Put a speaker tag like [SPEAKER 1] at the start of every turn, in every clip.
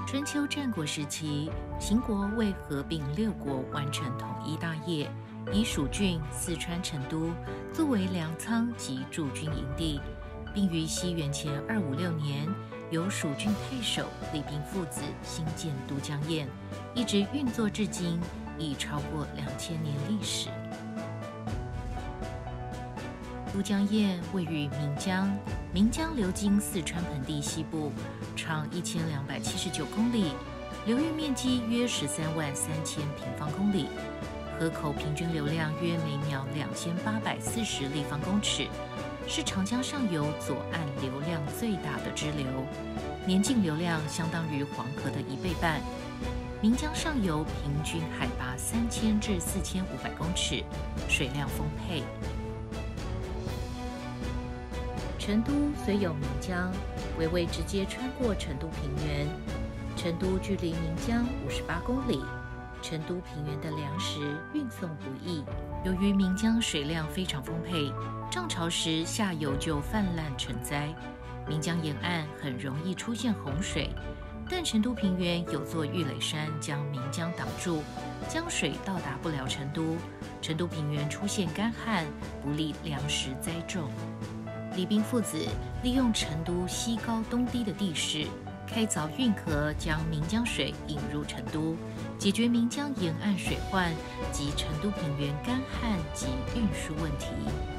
[SPEAKER 1] 春秋战国时期，秦国为合并六国完成统一大业，以蜀郡、四川成都作为粮仓及驻军营地，并于西元前256年由蜀郡太守李冰父子兴建都江堰，一直运作至今，已超过2000年历史。都江堰位于岷江，岷江流经四川盆地西部，长1279公里，流域面积约133000平方公里，河口平均流量约每秒2840立方公尺，是长江上游左岸流量最大的支流，年净流量相当于黄河的1倍半。岷江上游平均海拔3000至4500公尺，水量丰沛。成都虽有岷江，未未直接穿过成都平原。成都距离岷江58公里，成都平原的粮食运送不易。由于岷江水量非常丰沛，涨潮时下游就泛滥成灾，岷江沿岸很容易出现洪水。但成都平原有座玉垒山将岷江挡住，江水到达不了成都，成都平原出现干旱，不利粮食栽种。李冰父子利用成都西高东低的地势，开凿运河，将岷江水引入成都，解决岷江沿岸水患及成都平原干旱及运输问题。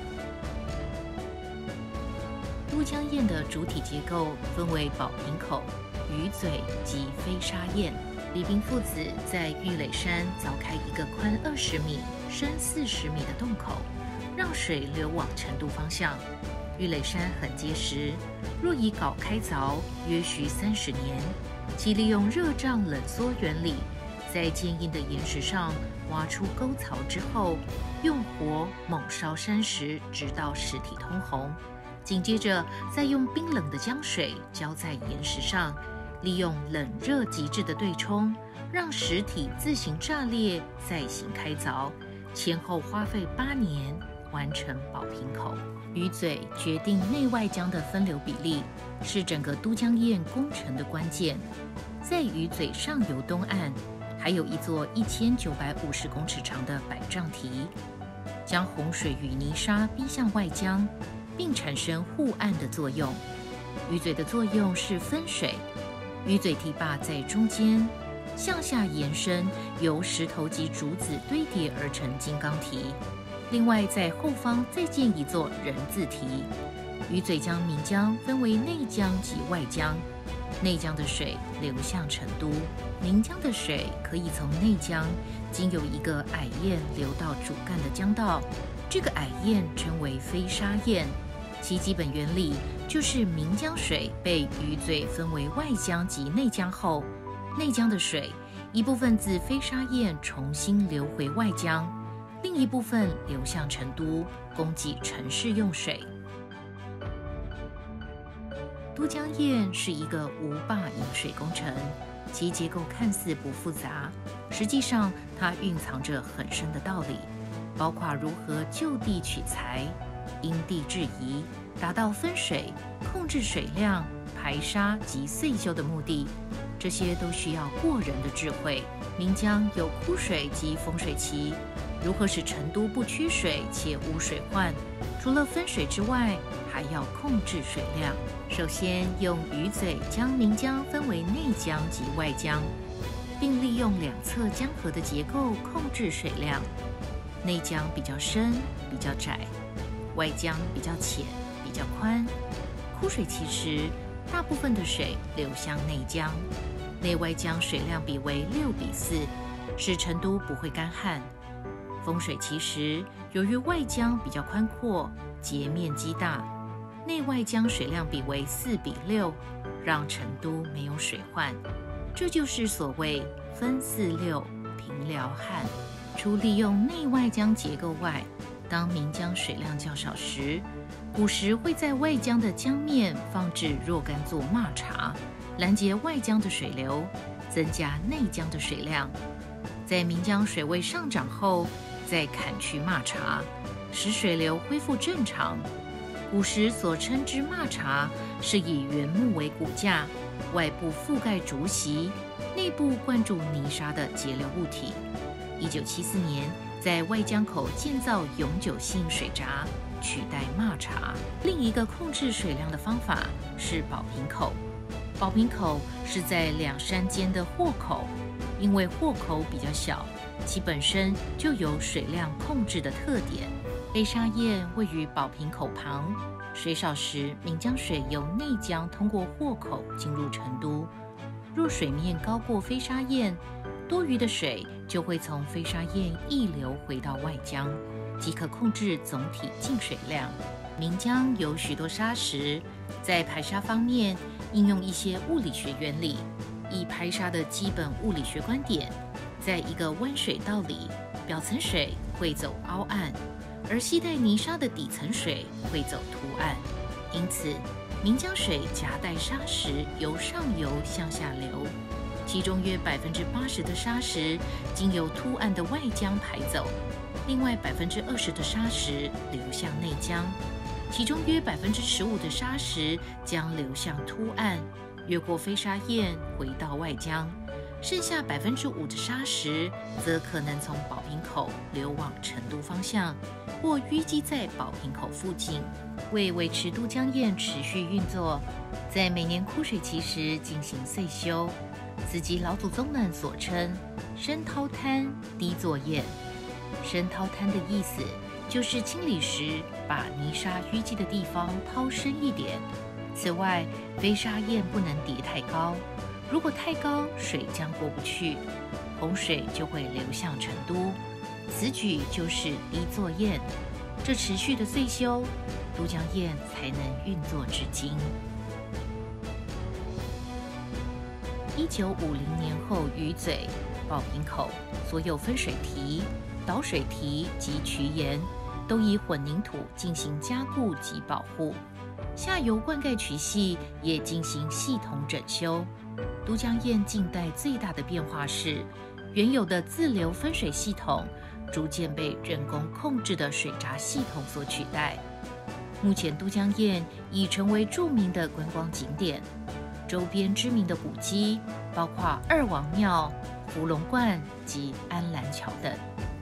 [SPEAKER 1] 都江堰的主体结构分为宝瓶口、鱼嘴及飞沙堰。李冰父子在玉垒山凿开一个宽20米、深40米的洞口，让水流往成都方向。玉垒山很结实，若以镐开凿，约需30年。其利用热胀冷缩原理，在坚硬的岩石上挖出沟槽之后，用火猛烧山石，直到石体通红。紧接着，再用冰冷的江水浇在岩石上，利用冷热极致的对冲，让石体自行炸裂，再行开凿。前后花费8年，完成宝瓶口。鱼嘴决定内外江的分流比例，是整个都江堰工程的关键。在鱼嘴上游东岸，还有一座1950公尺长的百丈堤，将洪水与泥沙逼向外江，并产生护岸的作用。鱼嘴的作用是分水，鱼嘴堤坝在中间，向下延伸，由石头及竹子堆叠而成金刚堤。另外，在后方再建一座人字堤。鱼嘴将岷江分为内江及外江，内江的水流向成都，岷江的水可以从内江经由一个矮堰流到主干的江道，这个矮堰称为飞沙堰。其基本原理就是岷江水被鱼嘴分为外江及内江后，内江的水一部分自飞沙堰重新流回外江，另一部分流向成都，供给城市用水。都江堰是一个无坝引水工程，其结构看似不复杂，实际上它蕴藏着很深的道理，包括如何就地取材、因地制宜，达到分水、控制水量、排沙及岁修的目的。这些都需要过人的智慧。岷江有枯水及丰水期，如何使成都不缺水且无水患？除了分水之外，还要控制水量。首先用鱼嘴将岷江分为内江及外江，并利用两侧江河的结构控制水量。内江比较深、比较窄，外江比较浅、比较宽。枯水期时，大部分的水流向内江，内外江水量比为6:4，使成都不会干旱。丰水期时，由于外江比较宽阔，截面积大，内外江水量比为4:6，让成都没有水患。这就是所谓分4-6，平辽旱。除利用内外江结构外，当岷江水量较少时，古时会在外江的江面放置若干座骂茶，拦截外江的水流，增加内江的水量。在岷江水位上涨后，再砍去骂茶，使水流恢复正常。古时所称之骂茶，是以原木为骨架， 外部覆盖竹席，内部灌注泥沙的节流物体。1974年，在外江口建造永久性水闸，取代骂茶。另一个控制水量的方法是宝瓶口。宝瓶口是在两山间的豁口，因为豁口比较小，其本身就有水量控制的特点。飞沙堰位于宝瓶口旁，水少时，岷江水由内江通过豁口进入成都。若水面高过飞沙堰，多余的水就会从飞沙堰溢流回到外江，即可控制总体进水量。岷江有许多沙石，在排沙方面应用一些物理学原理。以排沙的基本物理学观点，在一个弯水道里，表层水会走凹岸，而携带泥沙的底层水会走凸岸。因此，岷江水夹带沙石由上游向下流，其中约80%的沙石经由凸岸的外江排走，另外20%的沙石流向内江，其中约15%的沙石将流向凸岸，越过飞沙堰回到外江，剩下5%的沙石则可能从宝瓶口流往成都方向，或淤积在宝瓶口附近。为维持都江堰持续运作，在每年枯水期时进行岁修，此即老祖宗们所称深掏滩低作堰。深掏滩的意思就是清理时把泥沙淤积的地方掏深一点。此外，飞沙堰不能叠太高，如果太高，水将过不去，洪水就会流向成都。此举就是低作堰。这持续的岁修，都江堰才能运作至今。1950年后，鱼嘴、宝瓶口所有分水堤、导水堤及渠沿都以混凝土进行加固及保护，下游灌溉渠系也进行系统整修。都江堰近代最大的变化是，原有的自流分水系统逐渐被人工控制的水闸系统所取代。目前都江堰已成为著名的观光景点，周边知名的古迹包括二王庙、福龙观及安澜桥等。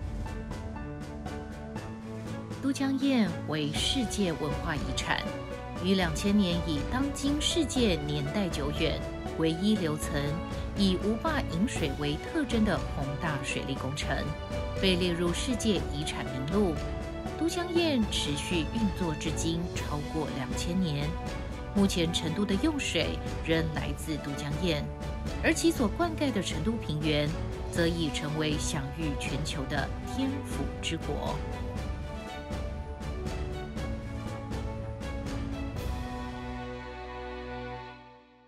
[SPEAKER 1] 都江堰为世界文化遗产，于2000年以当今世界年代久远、唯一留存、以无坝引水为特征的宏大水利工程，被列入世界遗产名录。都江堰持续运作至今超过2000年，目前成都的用水仍来自都江堰，而其所灌溉的成都平原则已成为享誉全球的天府之国。